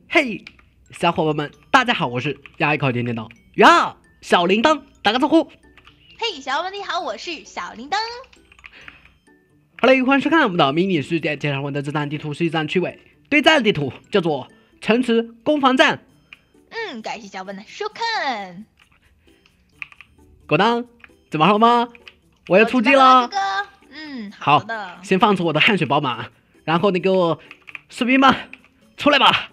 嘿，小伙伴们，大家好，我是牙一口甜甜的呀，小铃铛打个招呼。 嘿，小伙伴你好，我是小铃铛。 好嘞，欢迎收看我们的迷你世界介绍文的这张地图是一张趣味对战地图，叫做城池攻防战。 感谢小伙伴的收看。 狗当，准备好了吗？我要出击了。 哥哥，好的。 先放出我的汗水宝马，然后那个士兵们出来吧。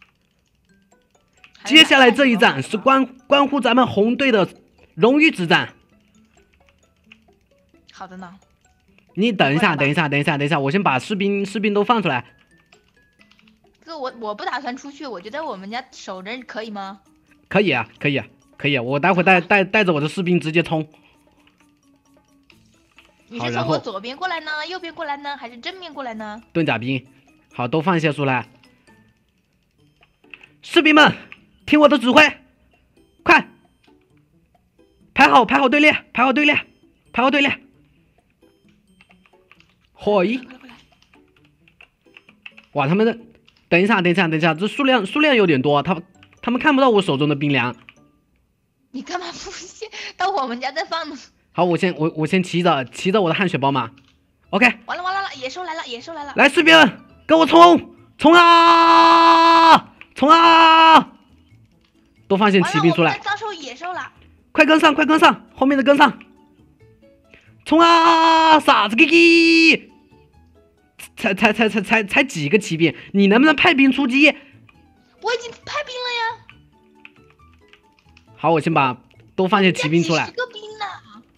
接下来这一战是关乎咱们红队的荣誉之战。 好的呢。 你等一下，我先把士兵都放出来。 哥，我不打算出去，我就在我们家守着，可以吗？ 可以啊，我待会带着我的士兵直接冲。 你是从我左边过来呢，右边过来呢，还是正面过来呢？ 盾甲兵，好，都放一些出来。士兵们，听我的指挥，快，排好队列。嘿，哇，他们的，等一下，这数量有点多，他们看不到我手中的兵粮。 你干嘛不先到我们家再放呢？ 好，我先骑着我的汗血宝马。OK。 完了，野兽来了。 来，士兵们，跟我冲啊！多放些骑兵出来。 我们遭受野兽了。 快跟上，后面的跟上。冲啊！傻子鸡鸡！才几个骑兵，你能不能派兵出击？ 我已经派兵了呀。 好，我先把多放些骑兵出来。 几十个兵呢。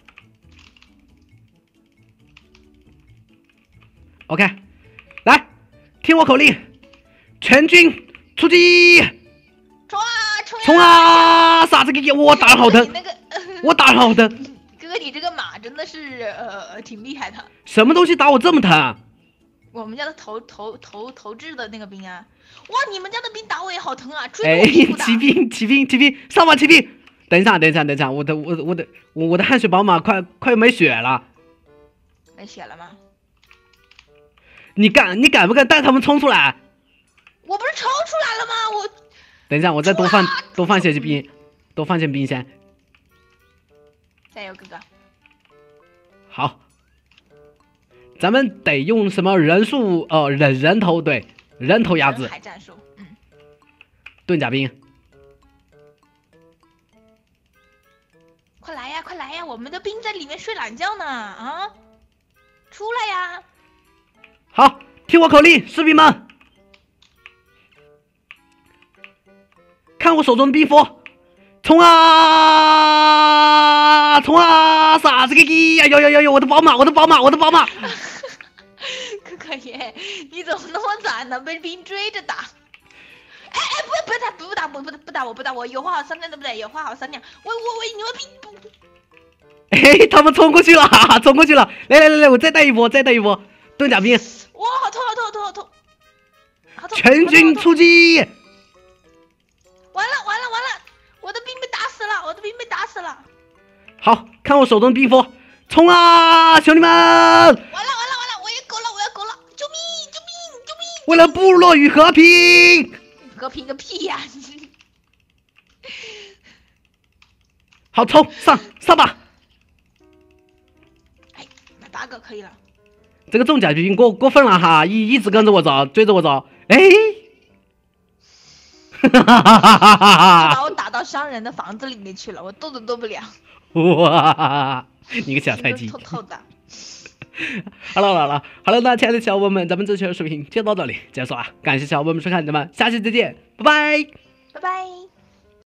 OK， 来，听我口令，全军出击！冲啊！傻子鸡鸡，我打了好疼， 哥哥，你这个马真的是挺厉害的。 什么东西打我这么疼？ 我们家的投掷的那个兵啊！哇，你们家的兵打我也好疼啊！ 骑兵，上吧，骑兵！等一下，我的汗水宝马快没血了。 没血了吗？ 你敢不敢带他们冲出来？ 我不是冲出来了吗？ 等一下，我再多放些兵，多放些兵先。 加油，哥哥！ 好，咱们得用什么人数？人头，对，人头压制。 人海战术， 盾甲兵。 快来呀！我们的兵在里面睡懒觉呢！啊，出来呀！ 好，听我口令，士兵们，看我手中的兵符，冲啊！傻子鸡鸡呀！有我的宝马！哥哥耶，你怎么那么惨呢？被兵追着打！不打我！有话好商量，对不对？有话好商量。喂，你们兵不？ 他们冲过去了！来，我再带一波，盾甲兵。 哇，好痛！ 全军出击！ 完了！我的兵被打死了！ 好，看我手中的兵符，冲啊，兄弟们！完了！ 我要狗了！救命！ 为了部落与和平！ 和平个屁呀！ 好，冲上吧！ 买8个可以了。 这个重甲兵过分了哈，一直跟着我走，追着我走， 把我打到商人的房子里面去了，我动都动不了。 哇，你个小菜鸡！ 透的。 好了，那亲爱的小伙伴们，咱们这期的视频就到这里结束啊！感谢小伙伴们收看，咱们下期再见，拜拜。